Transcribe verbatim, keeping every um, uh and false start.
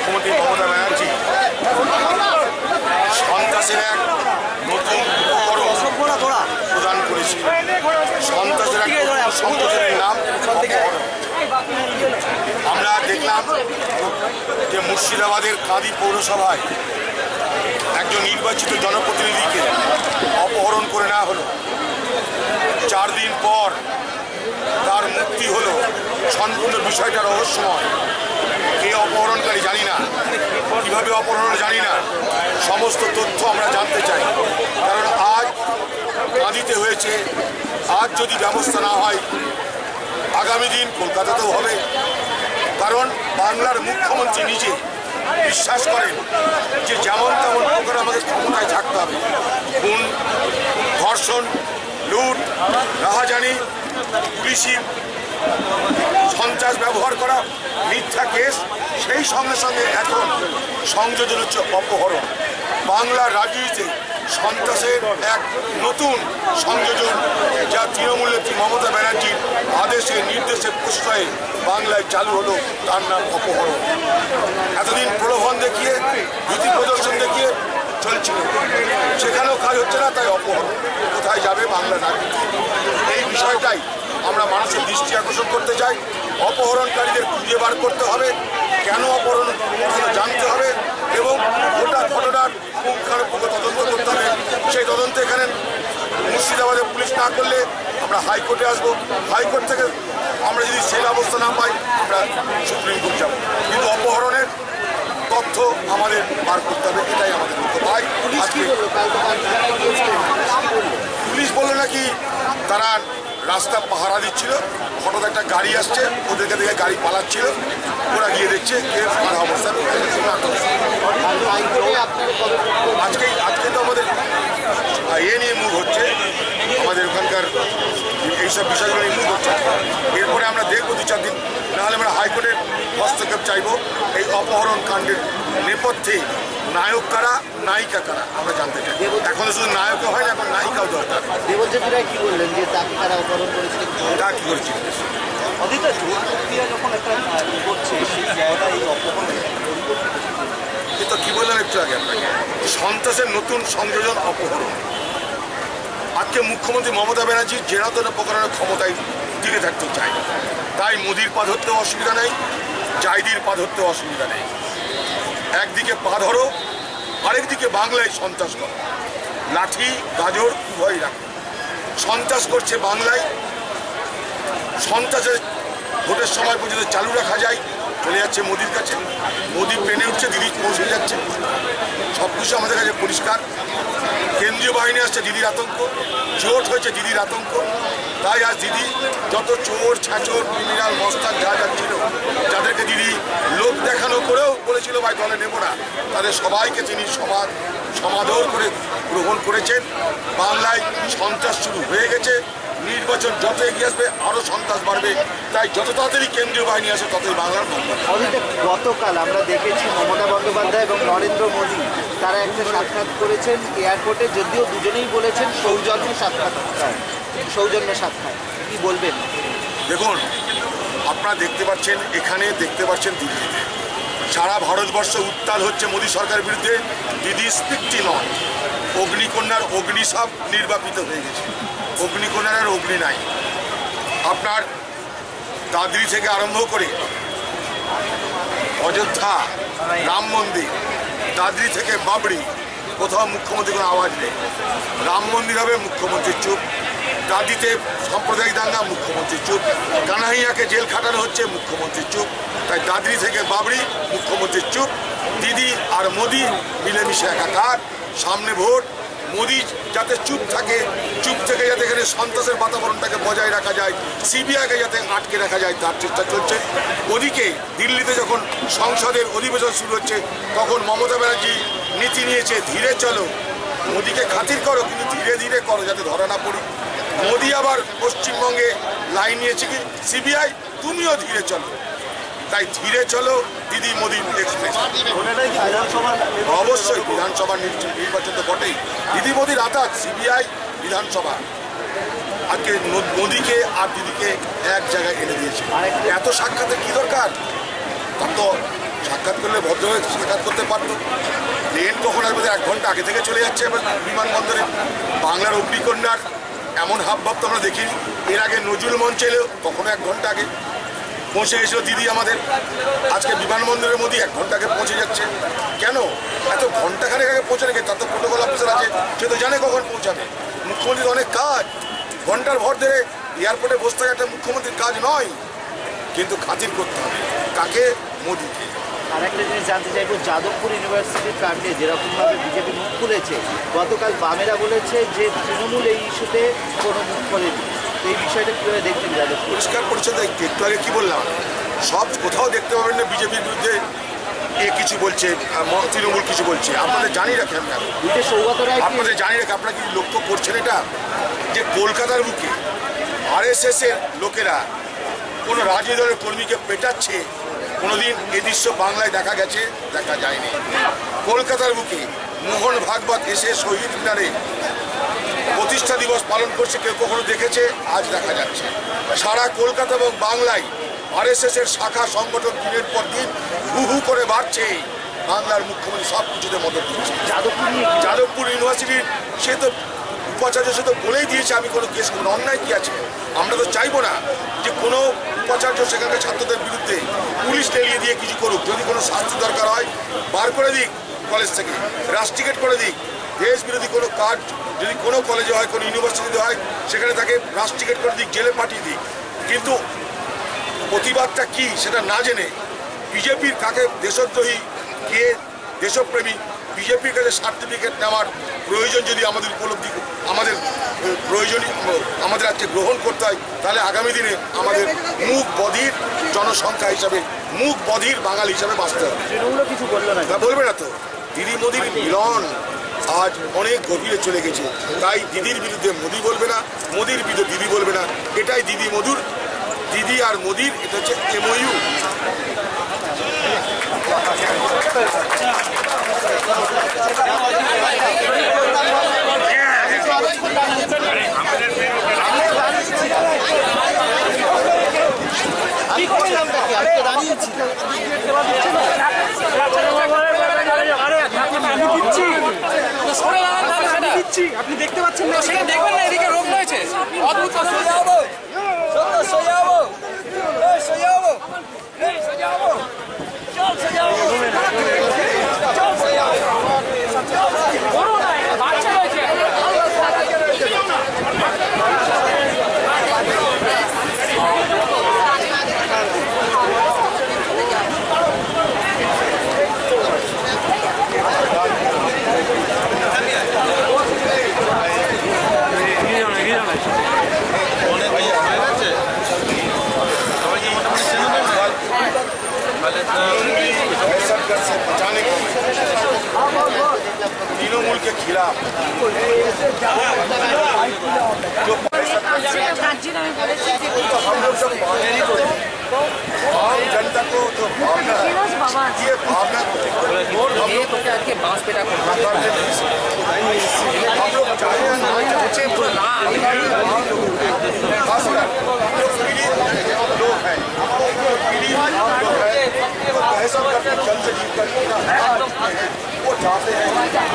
মুখ্যমন্ত্রী মমতা ব্যানার্জি সন্ত্রাসের এক নতুন উপকরণ প্রদান করেছে। সন্ত্রাসের এক সংগঠনের নাম অপহরণ। আমরা দেখলাম যে মুর্শিদাবাদের কাঁদি পৌরসভায় একজন নির্বাচিত জনপ্রতিনিধিকে অপহরণ করে নেওয়া হলো। চার দিন পর তার মুক্তি হলো। সম্পূর্ণ বিষয়টা রহস্যময়। কে অপহরণকারী জানি না, কীভাবে অপহরণ জানি না। সমস্ত তথ্য আমরা জানতে চাই, কারণ আজ কাঁদিতে হয়েছে। আজ যদি ব্যবস্থা না হয় আগামী দিন কলকাতাতেও হবে। কারণ বাংলার মুখ্যমন্ত্রী নিজে বিশ্বাস করেন যে যেমন তেমন প্রকার আমাদের ক্ষমতায় থাকতে হবে। খুন, ধর্ষণ, লুট, রাহাজানি, পুলিশি সন্ত্রাস ব্যবহার করা, মিথ্যা কেস, সেই সঙ্গে সঙ্গে এখন সংযোজন হচ্ছে অপহরণ। বাংলার রাজনীতিতে সন্ত্রাসের এক নতুন সংযোজন, যা তৃণমূল নেত্রী মমতা ব্যানার্জির আদেশে নির্দেশে প্রশ্রয়ে বাংলায় চালু হলো, তার নাম অপহরণ। এতদিন প্রলোভন দেখিয়ে, ভীতি প্রদর্শন দেখিয়ে চলছিল, সেখানেও কাজ হচ্ছে না, তাই অপহরণ। কোথায় যাবে বাংলার রাজনীতি? এই বিষয়টাই আমরা মানুষের দৃষ্টি আকর্ষণ করতে চাই। অপহরণকারীদের খুঁজে বার করতে হবে, কেন অপহরণ জানতে হবে এবং গোটা ঘটনার পুঙ্খানুপুঙ্খ তদন্ত করতে হবে। সেই তদন্ত এখানে মুর্শিদাবাদে পুলিশ না করলে আমরা হাইকোর্টে আসবো। হাইকোর্ট থেকে আমরা যদি সেই ব্যবস্থা না পাই আমরা সুপ্রিম কোর্ট যাবো। কিন্তু অপহরণের তথ্য আমাদের বার করতে হবে, এটাই আমাদের ভাই। পুলিশ বললো নাকি তারা রাস্তা পাহারা দিচ্ছিল, হঠাৎ একটা গাড়ি আসছে, ওদেরকে দেখে গাড়ি পালাচ্ছিল, ওরা গিয়ে দেখছে কে মারা অবস্থা। আজকেই আজকে তো আমাদের এ নিয়ে মুভ হচ্ছে, আমাদের ওখানকার এইসব বিষয়গুলো নিয়ে মুভ হচ্ছে। এরপরে আমরা দেখবো দু চার দিন, নাহলে আমরা হাইকোর্টের হস্তক্ষেপ চাইবো। এই অপহরণ কাণ্ডের নেপথ্যে নায়ক কারা, নায়িকা কারা আমরা জানতে চাই। এখন শুধু নায়কও হয় না, এখন নায়িকাও দরকার। দেবজ্যোতিরা কি বললেন যে তাকে তারা অপহরণ করেছিল? তা কি করেছিল অধিকার জোর প্রক্রিয়া যখন একটা করছে সেই জায়গায় এই অপহরণ কিন্তু কি বললেন একটু আগে আপনাকে, সন্ত্রাসের নতুন সংযোজন অপহরণ। আজকে মুখ্যমন্ত্রী মমতা ব্যানার্জি জেরা তেন প্রকারের ক্ষমতায় টিকে থাকতে চায়, তাই মোদির পা ধরতেও অসুবিধা নেই, জাইদির পা ধরতেও অসুবিধা নেই। একদিকে পা ধরো, আরেকদিকে বাংলায় সন্ত্রাস করো, লাঠি গাজর উভয় রাখো। সন্ত্রাস করছে বাংলায়, সন্ত্রাসের ভোটের সময় পর্যন্ত চালু রাখা যায়, চলে যাচ্ছে মোদির কাছে। মোদি পেনে উঠছে, দিদি পৌঁছে যাচ্ছে। সব কিছু আমাদের কাছে পরিষ্কার। কেন্দ্রীয় বাহিনী আসছে, দিদির আতঙ্ক। জোট হয়েছে, দিদির আতঙ্ক। তাই আজ দিদি যত চোর, ছাঁচোর, ক্রিমিনাল, মস্তান যা যা ছিল, যাদেরকে দিদি লোক দেখানো করেও বলেছিল ভাই দলে নেব না, তাদের সবাইকে তিনি সমাজ সমাদর করে গ্রহণ করেছেন। বাংলায় সন্ত্রাস শুরু হয়ে গেছে। নির্বাচন যত এগিয়ে আসবে আরও সন্ত্রাস বাড়বে। তাই যত তাড়াতাড়ি কেন্দ্রীয় বাহিনী আসে ততই বাংলার মঙ্গল। গতকাল আমরা দেখেছি মমতা বন্দ্যোপাধ্যায় এবং নরেন্দ্র মোদী তারা একটা সাক্ষাৎ করেছেন এয়ারপোর্টে, যদিও দুজনেই বলেছেন সৌজন্য সাক্ষাৎকার, সৌজন্য সাক্ষাৎ। কি বলবেন? দেখুন, আপনারা দেখতে পাচ্ছেন, এখানে দেখতে পাচ্ছেন দিল্লিতে সারা ভারতবর্ষ উত্তাল হচ্ছে মোদী সরকারের বিরুদ্ধে। দিদি স্পিকটি নয়, অগ্নিকন্যার অগ্নিসাপ নির্বাপিত হয়ে গেছে। অগ্নিকন্যার আর অগ্নি নাই। আপনার দাদরি থেকে আরম্ভ করে অযোধ্যা, রাম মন্দির, দাদরি থেকে বাবরি, কোথাও মুখ্যমন্ত্রী কোনো আওয়াজ নেই। রাম মন্দির হবে, মুখ্যমন্ত্রী চুপ। দাদিতে সাম্প্রদায়িক দাঙ্গা, মুখ্যমন্ত্রী চুপ। কানাইয়াকে জেল খাটানো হচ্ছে, মুখ্যমন্ত্রী চুপ। তাই দাদরি থেকে বাবরি, মুখ্যমন্ত্রী চুপ। দিদি আর মোদি মিলেমিশে একাকার। সামনে ভোট, মোদি যাতে চুপ থাকে, চুপ থেকে যাতে এখানে সন্ত্রাসের বাতাবরণটাকে বজায় রাখা যায়, সিবিআইকে যাতে আটকে রাখা যায়, তার চেষ্টা চলছে। ওদিকে দিল্লিতে যখন সংসদের অধিবেশন শুরু হচ্ছে, তখন মমতা ব্যানার্জি নীতি নিয়েছে ধীরে চলো। মোদিকে খাতির করো, কিন্তু ধীরে ধীরে করো, যাতে ধরা না পড়ি। মোদি আবার পশ্চিমবঙ্গে লাইন নিয়েছে কি, সিবিআই তুমিও ধীরে চলো। তাই ধীরে চলো দিদি মোদি এক্সপ্রেস। অবশ্যই বিধানসভার নির্বাচন তো বটেই। দিদি মোদির আতাক সিবিআই, বিধানসভা। আজকে মোদিকে আর দিদিকে এক জায়গায় এনে দিয়েছে। এত সাক্ষাতের কি দরকার? তার তো সাক্ষাৎ করলে ভদ্র হয়ে সাক্ষাৎ করতে পারতো। ট্রেন কখন আসবে এক ঘন্টা আগে থেকে চলে যাচ্ছে এবার বিমানবন্দরে। বাংলার অগ্নিকন্যার এমন হাবভাব তো আমরা দেখিনি। এর আগে নজরুল মঞ্চে এলেও তখনও এক ঘন্টা আগে পৌঁছে গেছিল দিদি আমাদের। আজকে বিমানবন্দরের মধ্যে এক ঘন্টা আগে পৌঁছে যাচ্ছে। কেন এত ঘন্টাখানেক আগে পৌঁছানো গেছে? তার তো প্রোটোকল অফিসার আছে, সে তো জানে কখন পৌঁছাবে। মুখ্যমন্ত্রীর অনেক কাজ, ঘন্টার ভর ধরে এয়ারপোর্টে বসে থাকা একটা মুখ্যমন্ত্রীর কাজ নয়, কিন্তু খাতির করতে হবে কাকে? মোদিকে। আর একটা জিনিস জানতে চাইবো, যাদবপুর ইউনিভার্সিটির কাণ্ডে যেরকমভাবে বিজেপি মুখ খুলেছে, গতকাল বামেরা বলেছে যে তৃণমূল এই ইস্যুতে কোনো মুখ খোলেনি। এই বিষয়টা কীভাবে দেখছেন যাদবপুর? পরিষ্কার পরিচ্ছন্ন একটু আগে কী বললাম, সব কোথাও দেখতে পাবেন না বিজেপির বিরুদ্ধে এ কিছু বলছে, তৃণমূল কিছু বলছে। আপনাদের জানি রাখে আমি আপনাদের জানি রাখে আপনারা কি লক্ষ্য করছেন এটা, যে কলকাতার বুকে আরএসএস এর লোকেরা কোনো রাজনৈতিক দলের কর্মীকে পেটাচ্ছে, কোনোদিন এ দৃশ্য বাংলায় দেখা গেছে? দেখা যায়নি। কলকাতার বুকে মোহন ভাগবত এসে শহীদ মিনারে প্রতিষ্ঠা দিবস পালন করছে, কেউ কখনো দেখেছে? আজ দেখা যাচ্ছে। সারা কলকাতা এবং বাংলায় আরএসএস এর শাখা সংগঠন দিনের পর দিন হু হু করে বাড়ছে। বাংলার মুখ্যমন্ত্রী সব কিছুতে মদত দিচ্ছে। যাদবপুর যাদবপুর ইউনিভার্সিটির সে তো উপাচার্য সে তো বলেই দিয়েছে আমি কোনো কেস করবো। অন্যায় কি আছে? আমরা তো চাইবো না যে কোনো উপাচার্য সেখানকার ছাত্রদের বিরুদ্ধে পুলিশ লেলিয়ে দিয়ে কিছু করুক। যদি কোনো শাস্তি দরকার হয় বার করে দিক কলেজ থেকে, রাস্ট্রিকেট করে দিক। দেশ বিরোধী কোনো কাজ যদি কোনো কলেজে হয়, কোনো ইউনিভার্সিটিতে হয়, সেখানে তাকে রাস্ট্রিকেট করে দিক, জেলে পাঠিয়ে দিক। কিন্তু প্রতিবাদটা কি সেটা না জেনে বিজেপির কাকে দেশদ্রোহী, কে দেশপ্রেমী, বিজেপির কাছে সার্টিফিকেট নেওয়ার প্রয়োজন যদি আমাদের উপলব্ধি আমাদের প্রয়োজন আমাদের আজকে গ্রহণ করতে হয়, তাহলে আগামী দিনে আমাদের মুখ বধির জনসংখ্যা হিসাবে, মুখ বধির বাঙালি হিসাবে বাঁচতে হবে। কিছু বললো না, বলবে না তো। দিদি মোদির মিলন আজ অনেক গভীরে চলে গেছে। তাই দিদির বিরুদ্ধে মোদি বলবে না, মোদির বিরুদ্ধে দিদি বলবে না। এটাই দিদি মধুর, দিদি আর মোদির এটা হচ্ছে এমওইউ। আপনি দেখতে পাচ্ছেন না, সেটা দেখবেন না। এদিকে রোগ রয়েছে অদ্ভুত। বাচ্চা রয়েছে। तृणमूल के खिलाफ जो हम लोग सब आम जनता को जो भावना है, ये भावना हम लोग हम लोग चाहे ना खासकर जो पीड़ित लोग हैं, पीड़ित लोग हैं, दहशत गर्द जल्द से जीत कर वो चाहते हैं